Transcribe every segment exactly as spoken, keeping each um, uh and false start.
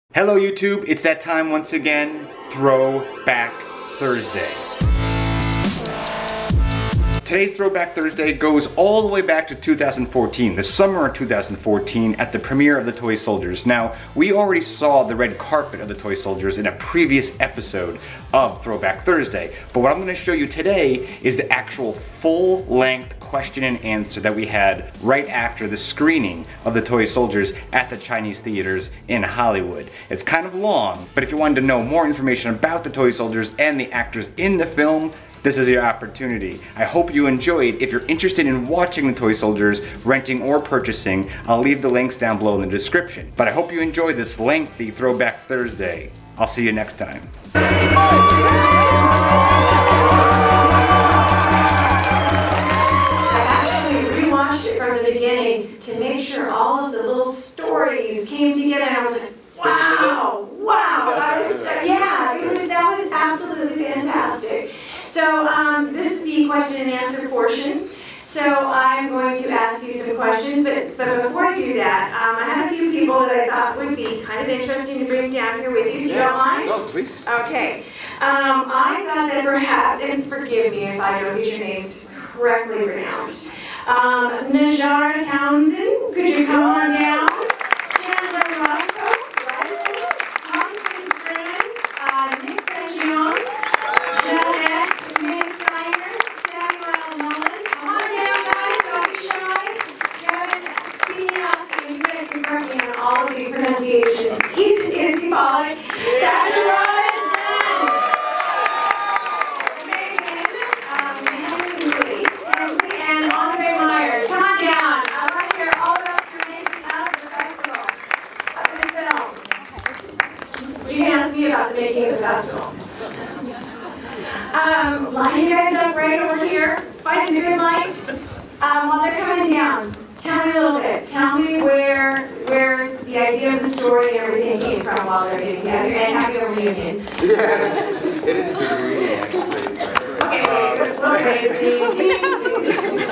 Hello YouTube, it's that time once again, Throwback Thursday. Today's Throwback Thursday goes all the way back to two thousand fourteen, the summer of two thousand fourteen, at the premiere of The Toy Soldiers. Now, we already saw the red carpet of The Toy Soldiers in a previous episode of Throwback Thursday, but what I'm going to show you today is the actual full-length question and answer that we had right after the screening of The Toy Soldiers at the Chinese theaters in Hollywood. It's kind of long, but if you wanted to know more information about The Toy Soldiers and the actors in the film, this is your opportunity. I hope you enjoyed. If you're interested in watching The Toy Soldiers, renting or purchasing, I'll leave the links down below in the description. But I hope you enjoyed this lengthy Throwback Thursday. I'll see you next time. I actually rewatched it from the beginning to make sure all of the little stories came together, and I was like, wow, wow. I was, yeah, it was, that was absolutely fantastic. So um, this is the question and answer portion. So I'm going to ask you some questions, but, but before I do that, um, I have a few people that I thought would be kind of interesting to bring down here with you, if you Yes. don't mind. No, please. Okay. Um, I thought that perhaps, and forgive me if I don't get your names correctly pronounced, um, Najara Townsend, could you come on down? Chandler Rocco, Constance Brennan, uh, Nick Benjion, Jeanette Miss Steiner, Samuel Mullen. Come on down, guys, don't be shy. Kevin Piñasky, you guys can correct me on all of these pronunciations. Ethan Izzy Pollock, Thatcher Robinson, Megan, um, Hensley, Hensley, and Andre Myers. Come on down. I want to hear all about your making of the festival, of this film. You can ask me about the making of the festival. Um, line you guys up right over here. Find the good light. Um, while they're coming down, tell me a little bit. Tell me where where the idea of the story and everything came from while they're getting down here. And happy reunion. Yes, it is a good reading, actually. Okay, okay.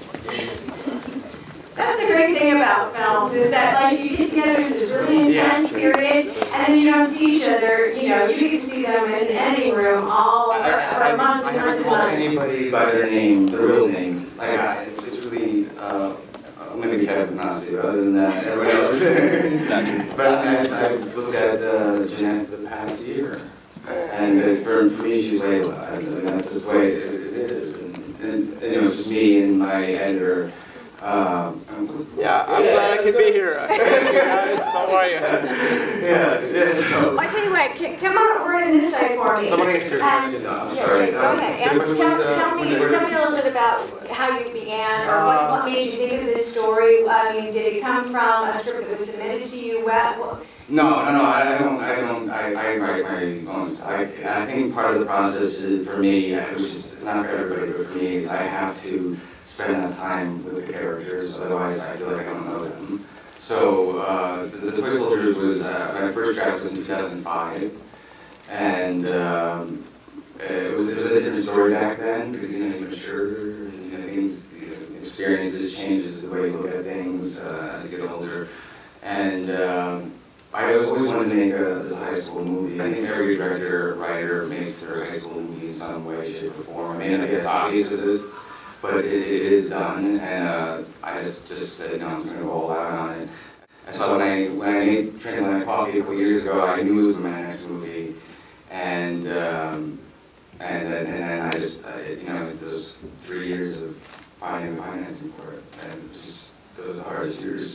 That's the great thing about films, is that like you get together, it's this really intense period, and then you don't see each other. You know, you get to see them in any room all I, I, for months I and months haven't and called months. anybody by their name, their real name. Like, I, it's, it's really, uh, maybe Kevin, honestly, but other than that, everybody else. But I mean, I've, I've looked at uh, Jeanette for the past year, and uh, for, for me, she's Layla, and, and that's just the way it, it is. And, and, and you know, it's just me and my editor. Um, Yeah, I'm glad I could be here. Guys, how are you? Yeah, yeah, so. Well, I tell you what, c- come on over to this side for me. Someone answer your Um, question, though, I'm yeah, sorry. Go Um, ahead. the And question tell, was, uh, tell me, when- tell me a little bit about how you began, or what, what made you think of this story. I mean, did it come from a script that was submitted to you? What, what, No, no, no, I I don't, I don't, I, I write my own, I, I think part of the process is, for me, uh, which is, it's not for everybody, but for me, is I have to spend enough time with the characters, otherwise I feel like I don't know them. So, uh, the, the Toy Soldiers was, uh, my first draft was in two thousand five, and, um, it was, it was a different story back then, because, you know, you mature, and, you know, things, you know, experiences, changes the way you look at things, uh, as you get older, and, um, I always always wanted to make a, this high school movie. I think every director, writer makes their high school movie in some way, shape, or form. I mean, I guess obvious it is, but it, it is done, and uh, I just, just said, you know, I'm just going to go all out on it. And so when I, when I made Transatlantic Coffee a couple years ago, I knew it was my next movie, and, um, and, then, and then I just, uh, you know, those three years of finding financing for it, and just, those are the hardest years.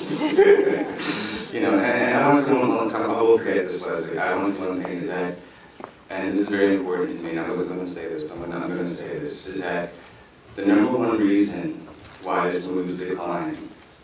You know, and, and I want to say one time, I will forget this, Leslie. I want to say one thing is that, and this is very important to me, and I wasn't going to say this, but I'm going to say this, is that the number one reason why this movie was declined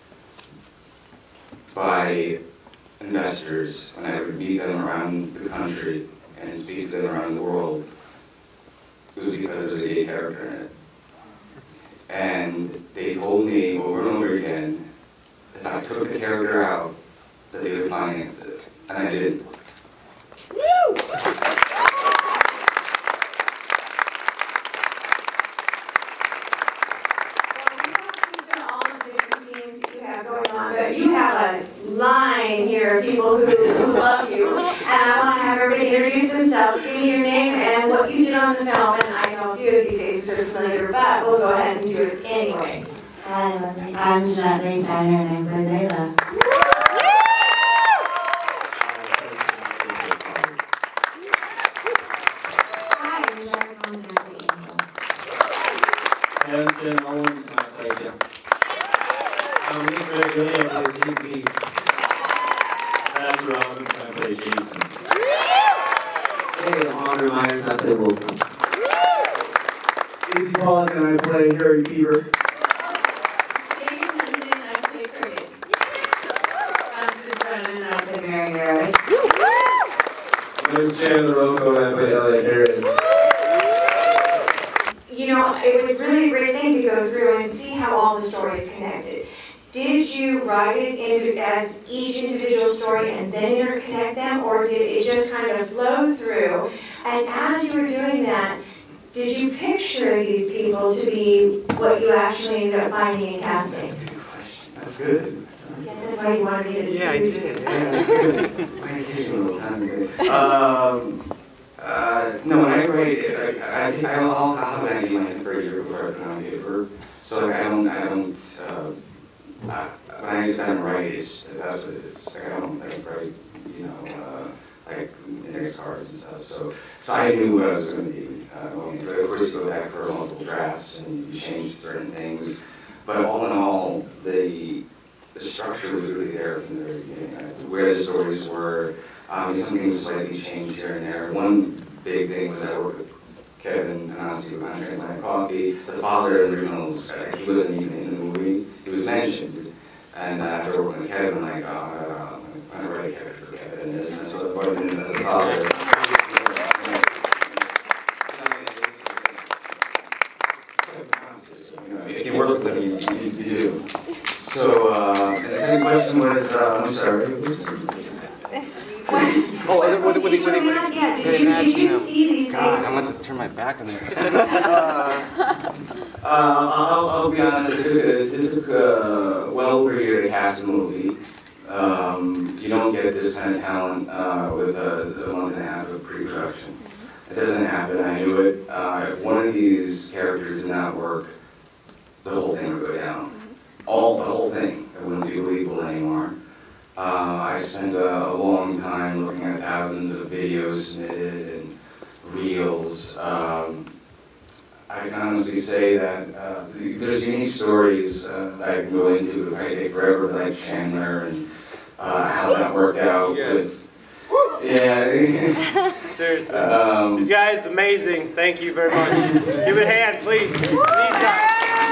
by investors, when I would meet them around the country and speak to them around the world, was because there was a gay character in it. And they told me over and over again that if I took the character out, that they would finance it. And I didn't. Woo! But you have a line here of people who, who love I want to have everybody introduce themselves, give me your name and what you did on the film. And I know a few of these faces are familiar, but we'll go ahead and do it anyway. Hi, I'm Jeanette Designer and I'm Gordela. Hi, I'm Jeanette Conrad. Hanson Owen, and I play Jim. I'm Nick Gregory, I play C P. Andrew Robbins, and I play Jason. Hey, I'm Andre Myers, I play Wilson. Casey Pollock and I play Harry Beaver. Katie Henson, I play Curtis. I'm just Brennan, and I play Mary Harris. My name is Chandler Rocco, and I play Elliot Harris. You know, it was really a great thing to go through and see how all the stories connected. Did you write it into, as each individual story and then interconnect them, or did it just kind of flow through? And as you were doing that, did you picture these people to be what you actually ended up finding and casting? That's good. Yeah, that's why you wanted me to Yeah, I did. Yeah, that's good. Might take a little time to get. Um, uh, no, when I write it, I, I, I'll, I'll have an idea in for a year before I put it on paper. So like, I don't, I don't. Uh, uh, when I sit down and write, it's that's what it is. Like, I don't like write, you know, uh, like index cards and stuff. So, so I knew what I was going to do. Uh, well, but of course, you go back for multiple drafts and you change certain things. But all in all, the the structure was really there from the very beginning. Uh, where the stories were, um, some things slightly changed here and there. One big thing was I worked with Kevin Anansi on Transatlantic Coffee. The father of the originals, uh, he wasn't even in the movie. He was mentioned. And uh, after working with Kevin, I'm like, oh, uh, I'm going to write a character for Kevin. And so I brought him in as the father. If you work with them, you, you, you do. So, uh, and the second question was, uh, I'm sorry, what was it? Oh, with, with, with, with, with, yeah, did you, did you see these God, faces? I want to turn my back on there. uh, uh, I'll, I'll be honest, it took, it took uh, well over a year to cast a movie. Um, you don't get this kind of talent uh, with a, a month and a half of pre-production. It doesn't happen, I knew it. Uh, if one of these characters did not work, the whole thing would go down. All, the whole thing. It wouldn't be believable anymore. Uh, I spent a, a long time looking at thousands of videos submitted and reels. Um, I can honestly say that uh, there's unique stories uh, that I can go into. I take forever, like Chandler and uh, how that worked out Yes. with. Yeah. Seriously. um, This guy is amazing. Thank you very much. Give it a hand, please. These guys.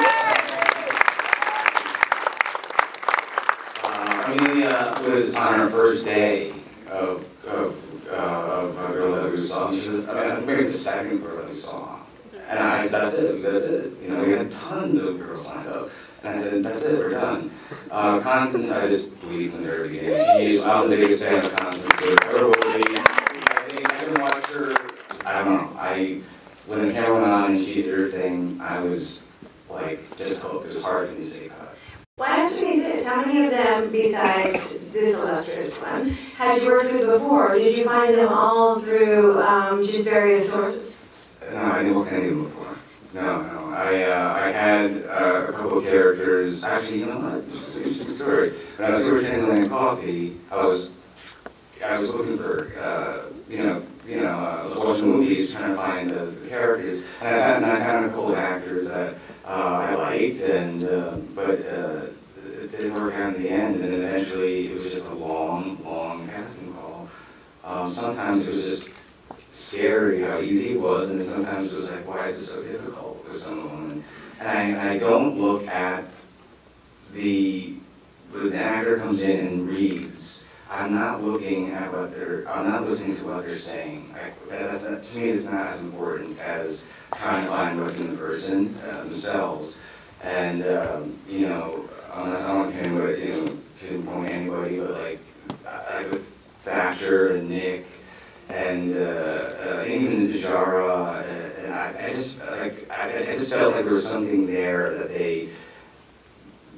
Amelia was on her first day of of, uh, of a girl that we saw. She was, I mean, maybe it's the second girl that we saw. And I said, that's it, that's it. You know, we had tons of girls lined up. And I said, that's it, we're done. Uh, Constance, I just believed from the very beginning. She's, I'm the biggest fan of Constance. Totally. I think I can watch her. I don't know. I when the camera went on and she did her thing, I was like just hooked. It was hard for me to say cut. Well, ask me this, how many of them, besides this illustrious one, had you worked with before? Did you find them all through um, just various sources? No, I didn't work with any of them before. No, no. I uh, I had uh, a couple of characters. Actually, you know what? This is an interesting story. When I was over Transatlantic Coffee, I was I was looking for uh, you know you know uh, I was watching movies trying to find the, the characters, and I, found, and I found a couple of actors that uh, I liked, and uh, but uh, it didn't work out in the end. And then eventually, it was just a long, long casting call. Um, sometimes it was just scary how easy it was, and then sometimes it was like, why is this so difficult with someone? And I, and I don't look at the, when an actor comes in and reads, I'm not looking at what they're, I'm not listening to what they're saying. I, that's, that, to me, it's not as important as trying to find what's in the person uh, themselves. And, um, you know, I'm not, I don't care what, you know, pinpoint anybody, but like, I, with Thatcher and Nick, and uh, uh, even Jara, uh, and I, I just like I, I just felt like there was something there that they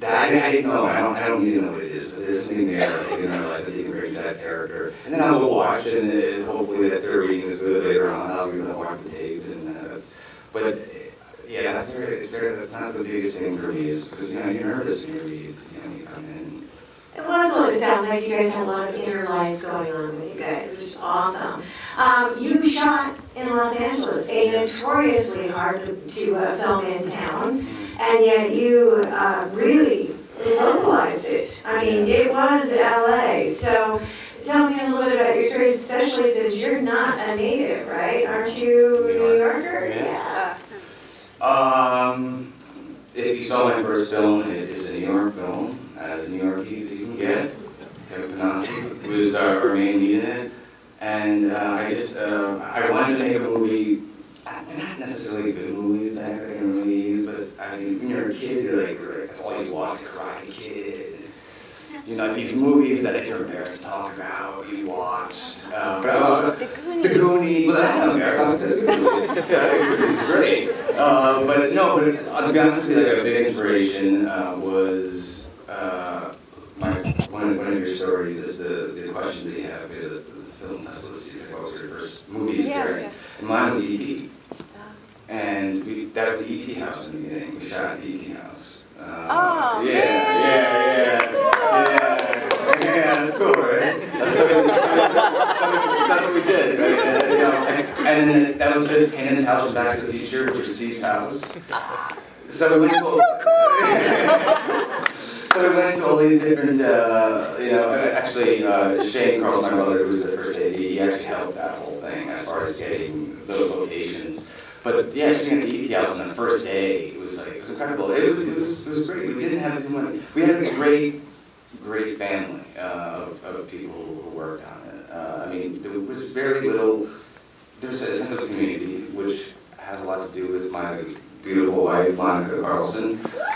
that I, I didn't know. I don't. I don't need to know what it is, but there's something there in our life that you can bring to that character. And then I'll go watch it, and it, hopefully that third reading is good later on. I'll be able to watch the tape, and uh, that's. But yeah, that's very. It's very. That's not the biggest thing for me, is because you know you're nervous when you read. You know, you come in. Well, that's what it sounds like. You guys have a lot of inner life going on with you guys, which is awesome. Um, you shot in Los Angeles, a notoriously hard to, to uh, film in town, and yet you uh, really localized it. I mean, it was L A. So tell me a little bit about your stories, especially since you're not a native, right? Aren't you a New Yorker? Yeah. Um, if you saw my first film, it is a New York film. As New York as you can get. Kevin Costner was our, our main lead in it, and uh, I just uh, I wanted to make a movie, not necessarily good movies back then in the eighties, but I mean when you're a kid, you're like, you're like that's all you watch, Karate Kid. You know, these movies that you're embarrassed to talk about, you watched. Uh, uh, the Goonies. The Goonies. Well, that's not embarrassing. It's great. Uh, but no, but uh, to be honest with you, like a big inspiration uh, was. Uh, my, one, one of your stories, this, the, the questions that you have here, the, the film festival, what was your first movie experience? Yeah, yeah. And mine was E T And we, that was the E T house in the beginning. We shot at the E T house. Uh, oh, yeah, yeah, yeah, yeah, yeah, yeah, that's cool, right? That's what we, that's what we did, right? And, you know, and, and then that was the Cannon's house in Back to the Future, which was Steve's house. So we went that's so cool! So we went to all these different, uh, you know, actually, uh, Shane Carl's my brother, who was the first A D, he actually helped that whole thing as far as getting those locations. But yeah, shooting at the E T house on the first day, it was like, it was incredible. It was, it was, it was great. We didn't have too much. We had a great, great family uh, of, of people who worked on it. Uh, I mean, there was very little, there was a sense of community, which has a lot to do with my beautiful wife, Monica Carlson.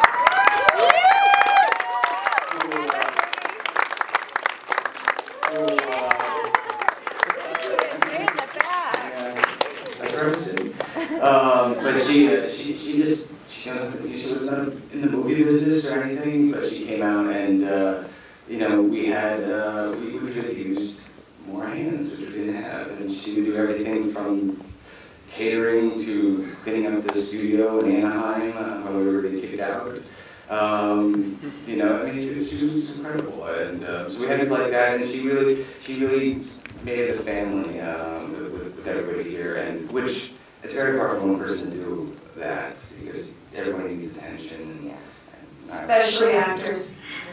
Um, but she, uh, she, she just, she, she was not in the movie business or anything, but she came out and, uh, you know, we had, uh, we, we could have used more hands, which we didn't have, and she would do everything from catering to cleaning up the studio in Anaheim uh, when we were ready to kick it out. Um, you know, I mean, she, she was incredible, and uh, so we had people like that, and she really, she really made it a family um, with, with, with everybody here, and which. It's very hard for one person to do that because everybody needs attention. And, yeah. and especially actors.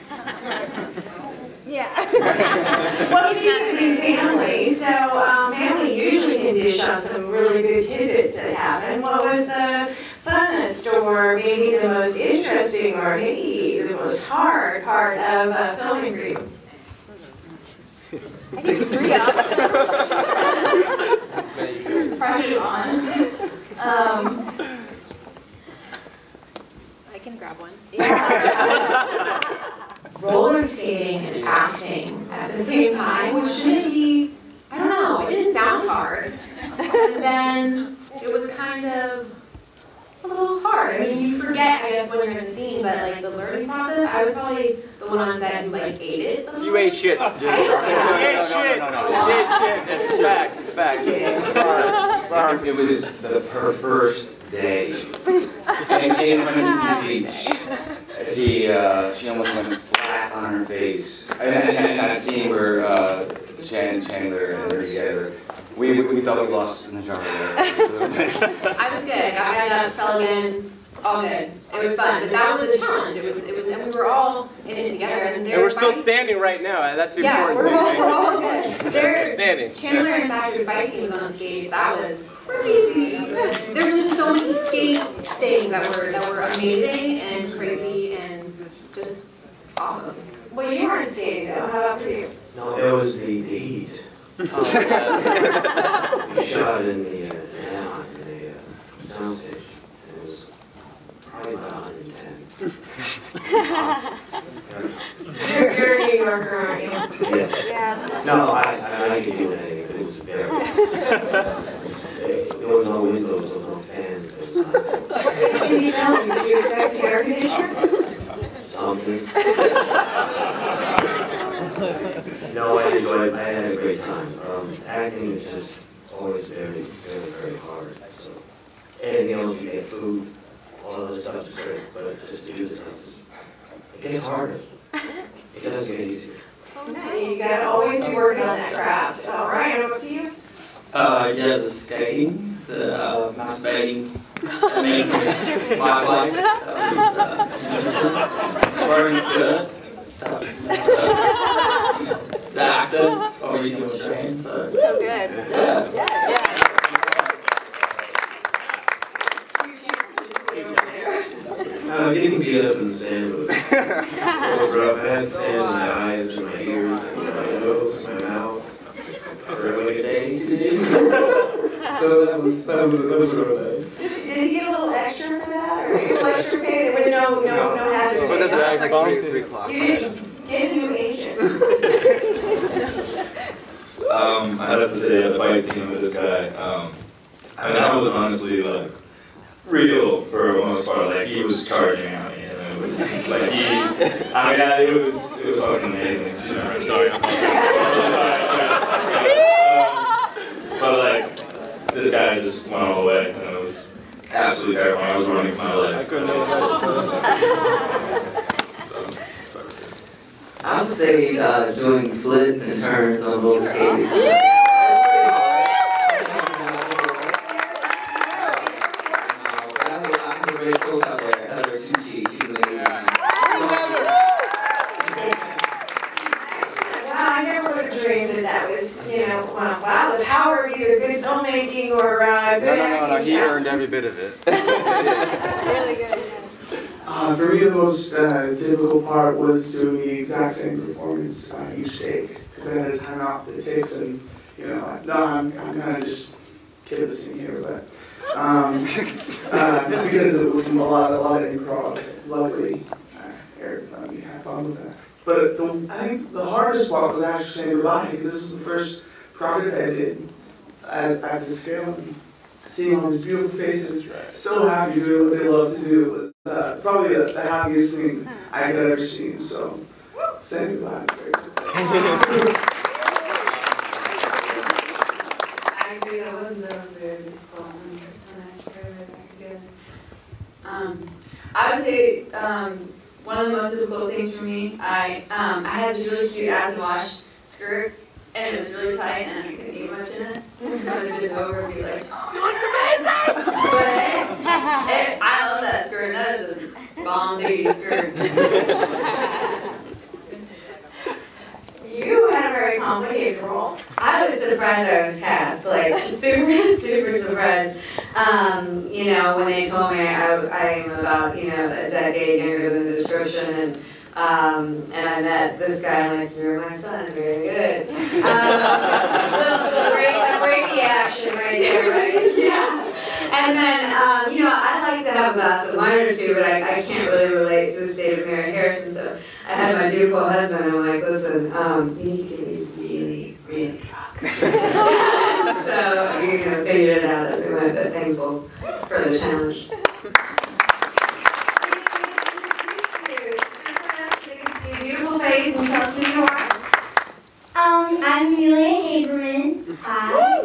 Yeah. Well, speaking of family, so um, family usually can dish out some really good tidbits that happen. What was the funnest or maybe the most interesting or maybe the most hard part of uh, filming for you? I can three options. Pressure's on. Um, I can grab one. Yeah. Roller skating and acting at the same time, which shouldn't be, I don't know, it didn't sound hard. And then it was kind of a little hard. I mean, you forget, I guess, when you're in the scene, but like the learning process, I was probably the one on set who like ate it. The You ate shit. I You ate shit. Shit, shit. It's facts. It's facts. Sorry. Sorry. It was the, her first day. And came from the beach. She, uh, she almost went flat on her face. And, and, and that scene where uh, Chan and Chandler and her together. We, we, we thought we lost in the jar there. I was good. I got back up, fell again, all good. It was fun, but that was the challenge. It was, it was, and we were all in it together. And, and we're still standing right now. That's the yeah, important we're all, thing. we're all good. We're standing. Chandler and Thatcher's fight scene on skate, that was crazy. There were just so many skate things that were that were amazing and crazy and just awesome. Well, you weren't skating though. How about for you? No, it was the, the heat. Oh, we shot it in the uh, Anaheim, in the uh, soundstage. It was probably about one hundred ten. You're a New Yorker, aren't you? Yes. Yeah. No, I, I, I didn't do anything, but it was very There was no windows, there was no fans. There was What did you tell us? Did you expect air conditioner? something Um, acting is just always very, very, very hard. So anything else you get, food, all of this stuff is great, but just to do this stuff, it gets harder. It doesn't get easier. You gotta always be working on that craft. All right, over to you. Uh, yeah, the skating, the uh, masturbating, that made my life. That was, uh, Burns good. Uh, the accent, always was strange. So, So good. yeah. Yeah. Uh, getting beat up in the sand was, was rough. I had sand in my eyes and my ears and my nose, my mouth for like a day, two days. So that was that was that was a rough day. Does, does he get a little extra for that, or a little extra pay? There was no no no hazard. But that's pay. like three, three o'clock. You didn't get a new agent. Um, I'd have to say the fight scene with this guy. Um, I mean, that was honestly like real for the most part. Like he was charging at me, and it was like he. I mean, I, it was it was fucking amazing. I'm sorry. I'm sorry. Um, but like this guy just went all the way, and it was absolutely terrifying. I was running for my life. I couldn't. I would say uh, doing splits and turns on roller skating. I never would have dreamed that that was, you know, wow, wow, the power of either good filmmaking or uh, good No, no, no, no, acting. he earned every bit of it. Really good. Uh, for me, the most uh, difficult part was doing the exact same performance uh, each take, because I had to time out the takes, and you know, I, no, I'm, I'm kind of just kibitzing here, but um, uh, because it was a lot, a lot of improv. Luckily, uh, Eric let me have fun with that. But the, I think the hardest part was actually saying goodbye, because this was the first project I did at, at this scale, and seeing all these beautiful faces, so happy to do what they love to do was uh, probably the, the happiest thing I had ever seen. So, saying goodbye is very good. I agree, that wasn't, that was very difficult. Um, It's so nice, very, very, very good. Um, I would say, um, one of the most difficult things for me, I, um, I had this really cute acid wash skirt, and it was really tight, and I couldn't eat much in it. So I would bend over and be like, oh, you look amazing! But it, I love that skirt, that is a bomb baby skirt. You had a very complicated role. I was surprised I was cast, like super, super surprised. Um, you know, when they told me I, I am about, you know, a decade younger than the description, and um, and I met this guy, I'm like, you're my son, very good. Um, little, little break, breaky action right there, right? Yeah. And then, um, you know, I like to have a glass of wine or two, but I, I can't really relate to the state of Mary Harrison, so I had my beautiful husband, and I'm like, listen, um, you need to get me really, really drunk. So, you know, figured it out as we went, but thankful for the challenge. Beautiful face, and tell us who you are. Um, I'm Amelia Haberman. Hi. I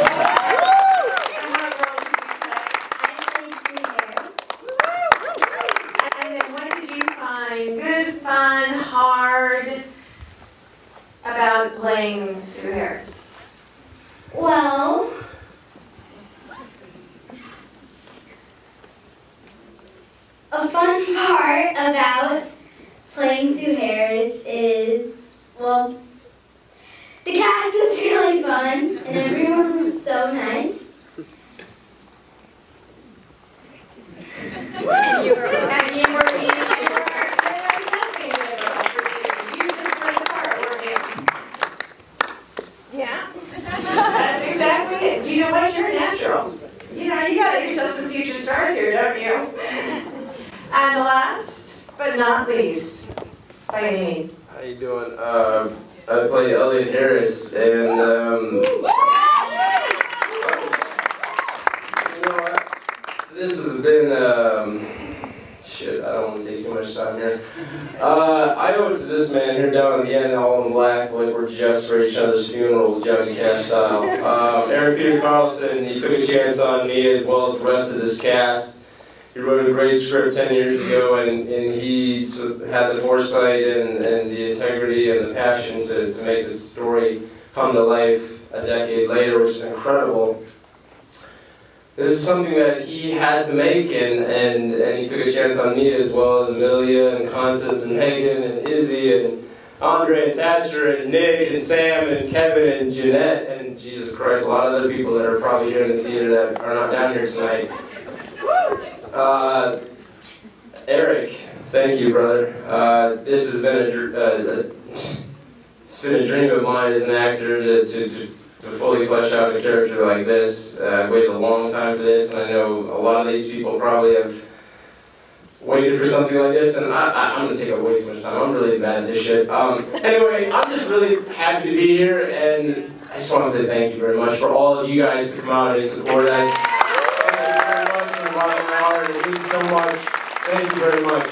played Sue Harris. And then what did you find good, fun, hard about playing Sue Harris? Well, a fun part about playing Sue Harris is, well, the cast was really fun, and everyone was so nice. And you were, and you were, you were, there's nothing you just played the part, weren't you? Yeah, that's exactly it. You know what, you're natural. You know, you got yourself some future stars here, don't you? And last, but not least, by any means. How you doing? Uh, I play Elliot Harris, and um, you know what? This has been um, shit. I don't want to take too much time here. Uh, I owe it to this man here down at the end, all in black, like we're just for each other's funerals, Johnny Cash. lifestyle. Um, Eric Peter Carlson, he took a chance on me as well as the rest of this cast. He wrote a great script ten years ago, and, and he had the foresight and, and the integrity and the passion to, to make this story come to life a decade later, which is incredible. This is something that he had to make, and, and, and he took a chance on me as well as Amelia and Constance and Megan and Izzy and Andre and Thatcher and Nick and Sam and Kevin and Jeanette and Jesus Christ, a lot of other people that are probably here in the theater that are not down here tonight. Uh, Eric, thank you, brother. Uh, this has been a, uh, a it's been a dream of mine as an actor to, to, to to fully flesh out a character like this. Uh, I waited a long time for this, and I know a lot of these people probably have waited for something like this, and I, I, I'm going to take up way too much time. I'm really bad at this shit. Um, anyway, I'm just really happy to be here, and I just wanted to thank you very much for all of you guys to come out and support us. Thank you very much from the bottom of my heart. It means so much. Thank you very much.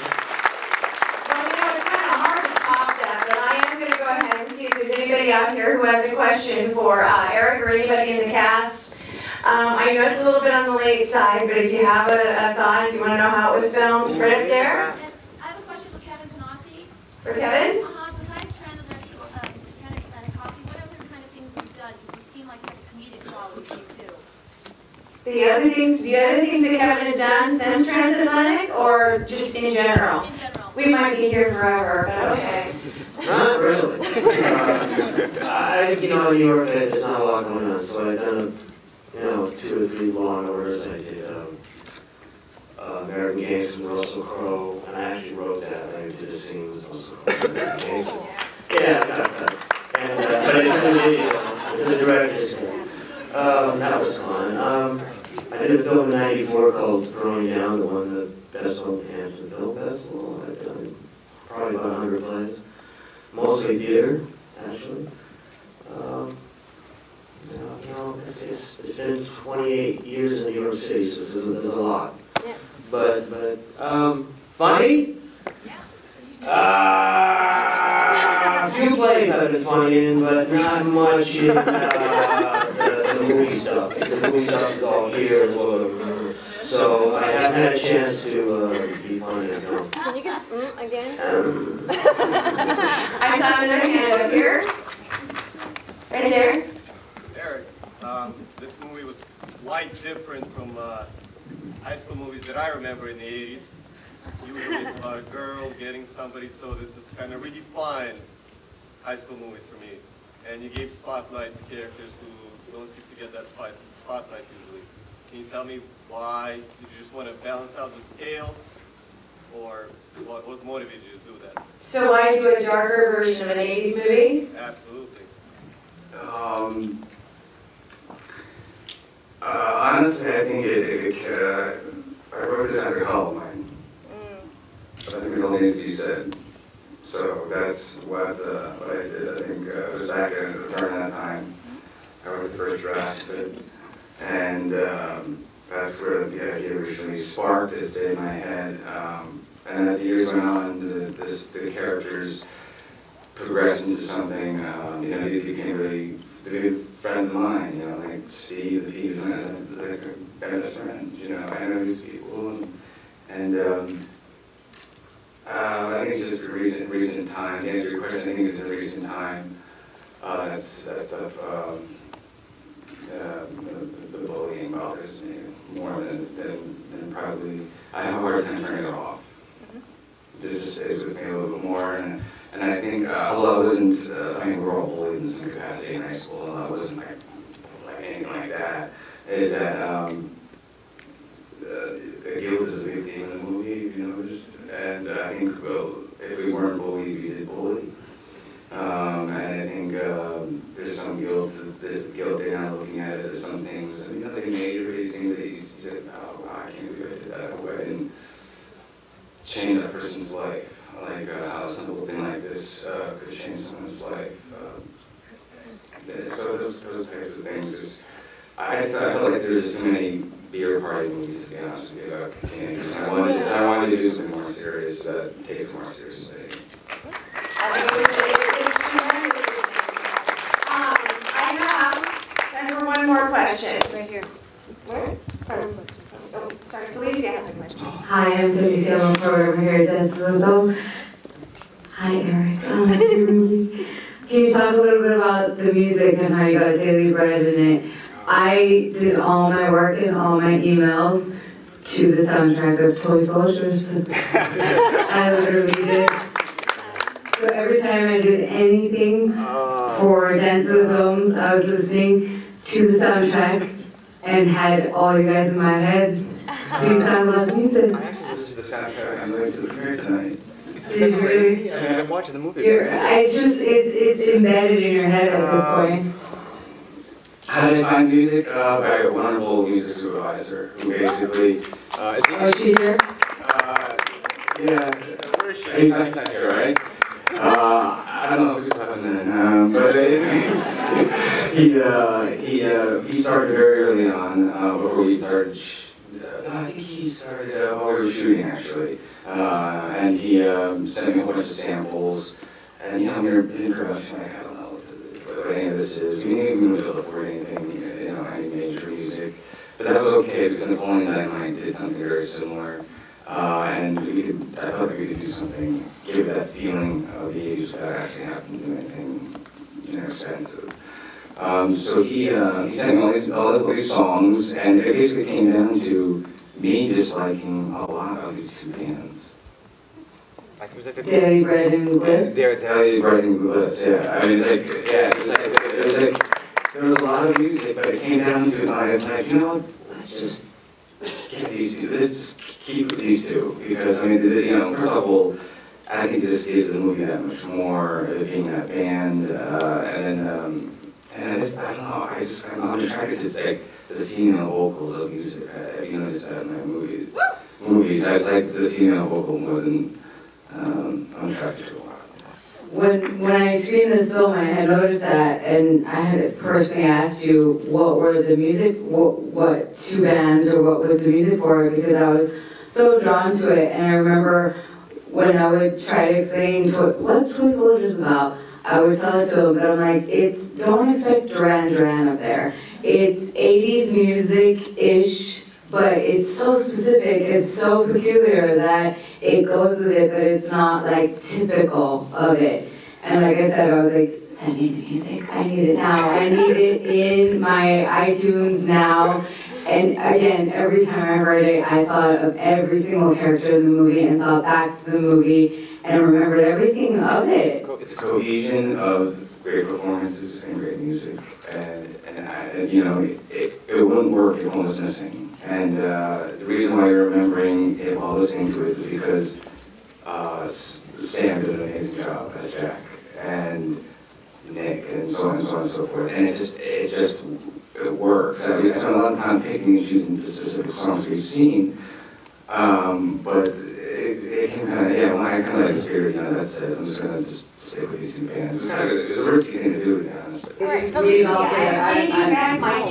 Anybody out here who has a question for uh, Eric or anybody in the cast? Um, I know it's a little bit on the late side, but if you have a, a thought, if you want to know how it was filmed, right up there. Yes, I have a question for Kevin Panasi. For Kevin? Uh-huh, besides Transatlantic uh, Transatlantic Coffee, what other kind of things have you done? Because you seem like you have a comedic quality too. The other things, the other things that Kevin has done since Transatlantic, or just in general? In general. We might be here forever, but okay. Not really. Uh, I, you know, in New York, there's not a lot going on, so I've done, you know, two or three Law and Orders. I did um, uh, American Gangster with Russell Crowe, and I actually wrote that. I did the scene with Russell Crowe. Yeah, I got that. And, uh, but it's in the, uh, it's in the director's cut. Um, that was fun. Um, I did a film in ninety-four called Throwing Down, the one that best won the Hampton Film Festival. I've done probably about a hundred plays. Mostly theater, actually. Um, you know, you know it's, it's, it's been twenty-eight years in New York City, so there's, there's a lot. Yeah. But, but, um, funny? Uh, a few plays I've been funny in, but not much in uh, the, the movie stuff, because the movie stuff is all here as well. So I haven't had a chance to uh, be funny. You know. Can you give us mm again? Um, I saw another hand up here. Right there. Eric, um, this movie was quite different from uh, high school movies that I remember in the eighties. Usually it's about a girl getting somebody, so this is kind of redefined high school movies for me. And you gave spotlight to characters who don't seem to get that spot, spotlight usually. Can you tell me why? Did you just want to balance out the scales? Or what, what motivated you to do that? So why do a darker version of an eighties movie? Absolutely. Um, uh, honestly, I think it, it uh, I wrote this out of Columbine. I think it all needs to be said. So that's what, uh, what I did. I think uh, it was back at the turn of that time. I wrote the first draft of it. And um, that's where the idea originally sparked. It stayed in my head. Um, and as the years went on, the, this, the characters progressed into something. Um, you know, they became really, they became friends of mine. You know, like Steve, the Peeves, like a best friend. You know, I know these people, and, and um, uh, I think it's just a recent, recent time. To answer your question, I think it's just a recent time. Uh, that's that stuff. Um, Uh, the, the bullying bothers me more than, than, than probably, I have a hard time turning it off. Mm-hmm. This just stays with me a little bit more, and, and I think, uh, although I wasn't, uh, I mean, we're all bullied in some capacity in high school, and I wasn't like, like anything like that, is that um, uh, guilt is a big theme in the movie, if you noticed, and uh, I think, well, if we weren't bullied, we did bully. Um, and I think um, there's some guilt, there's guilt there now looking at it as some things, I mean, nothing major, but things that you said, oh, wow, I can't believe I did that, I hope I didn't change that person's life, like uh, how a simple thing like this uh, could change someone's life. Um, so those, those types of things, is, I just I felt like there's too many beer party movies, to be honest with you, about teenagers. I wanted, I wanted to do something more serious that takes it more seriously. Um, I have question. Right here. Where? Oh, oh, sorry, Felicia has a question. Hi, I'm Felicia. I'm a program here at Denso. Hi, Eric. Um, can you talk a little bit about the music and how you got Daily Bread in it? I did all my work and all my emails to the soundtrack of Toy Soldiers. I literally did. So every time I did anything for Dance of the Films, I was listening to the soundtrack and had all you guys in my head. Please talk about the music. I actually listened to the soundtrack. I'm going to the premiere tonight. Did you really? I mean, I'm watching the movie. You're, it's just, it's, it's embedded in your head at this point. How did I find music? Uh, by a wonderful music supervisor who basically... Uh, is he, oh, is she here? Uh, yeah. Where is she? He's not, he's not here, right? Uh, I don't know who's clapping in, um, but uh, he, uh, he, uh, he started very early on, uh, before we started... Uh, I think he started uh, while we were shooting, actually. Uh, and he um, sent me a whole bunch of samples. And, you know, I'm in, in production, like, I don't know what any of this is. We didn't even really afford anything, you know, any major music. But that was okay because Napoleon Dynamite did something very similar. Uh, and we could, I thought that we could do something, give that feeling of the eighties without actually having to do anything, you know, expensive. Um, so he, uh, he sent me all these, all of these songs, and it basically came down to me disliking a lot of these two bands. Like, was that the Daily Bread and Bliss? They're Daily Bread and Bliss, yeah. I mean, it's like, yeah, it was like, it was like, there was a lot of music, but it came down to, I was like, you know what, let's just get these two, let's keep these two, because, I mean, you know, first of all, I think this gives the movie that much more, of being that band, uh, and then, um, and I just, I don't know, I just, I'm attracted to, like, the female vocals of music. Uh, you notice that in my movie, movies, I just like the female vocal more than um, I'm attracted to a lot. When, when I screened this film, I had noticed that, and I had personally asked you what were the music, what, what two bands, or what was the music for, because I was so drawn to it, and I remember when I would try to explain to, what's Toy Soldiers about, I would tell it to him, but I'm like, it's, don't expect Duran Duran up there. It's eighties music-ish, but it's so specific, it's so peculiar that it goes with it, but it's not like typical of it. And like I said, I was like, send me the music, I need it now. I need it in my iTunes now. And again, every time I heard it, I thought of every single character in the movie and thought back to the movie and remembered everything of it. It's a cohesion of great performances and great music. And, and, I, and you know, it, it wouldn't work if one was missing. And uh, the reason why you're remembering it while listening to it is because uh, Sam did an amazing job as Jack, and Nick, and so on and so on and so forth. And it just, it just, it works. I, mean, I spent a lot of time picking and choosing the specific songs we've seen, um, but it, it can kind of, yeah, when I kind of just figured, you know, that's it. I'm just going to just stick with these two bands. It was kind of, it was a risky thing to do, to be honest. All right, so Lisa, I'm taking back my